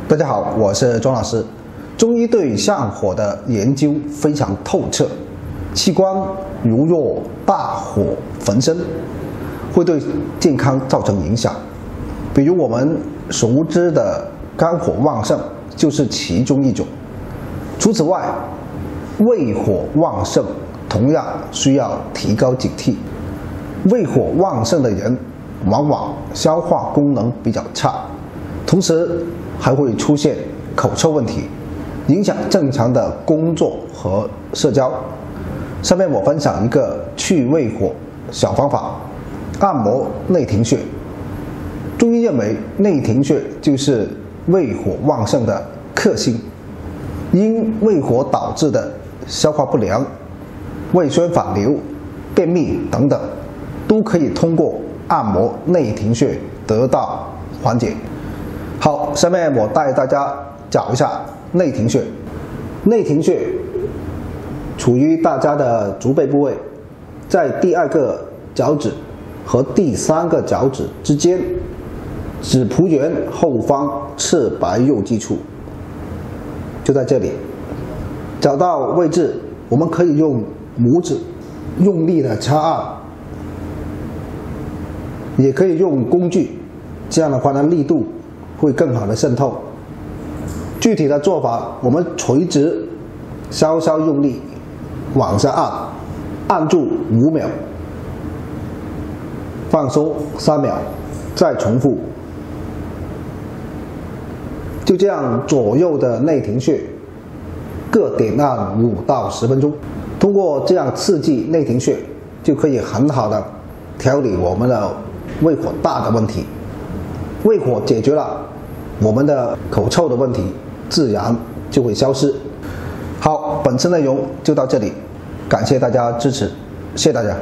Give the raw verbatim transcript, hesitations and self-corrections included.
大家好，我是庄老师。中医对上火的研究非常透彻，器官如若大火焚身，会对健康造成影响。比如我们熟知的肝火旺盛就是其中一种。除此外，胃火旺盛同样需要提高警惕。胃火旺盛的人往往消化功能比较差，同时还会出现口臭问题，影响正常的工作和社交。下面我分享一个去胃火小方法：按摩内庭穴。中医认为内庭穴就是胃火旺盛的克星，因胃火导致的消化不良、胃酸反流、便秘等等，都可以通过按摩内庭穴得到缓解。好，下面我带大家找一下内庭穴。内庭穴处于大家的足背部位，在第二个脚趾和第三个脚趾之间，指蹼缘后方赤白肉际处，就在这里。找到位置，我们可以用拇指用力的掐按，也可以用工具，这样的话呢，力度会更好的渗透。具体的做法，我们垂直稍稍用力往下按，按住五秒，放松三秒，再重复。就这样左右的内庭穴各点按五到十分钟。通过这样刺激内庭穴，就可以很好的调理我们的胃火大的问题。胃火解决了，我们的口臭的问题自然就会消失。好，本次内容就到这里，感谢大家支持，谢谢大家。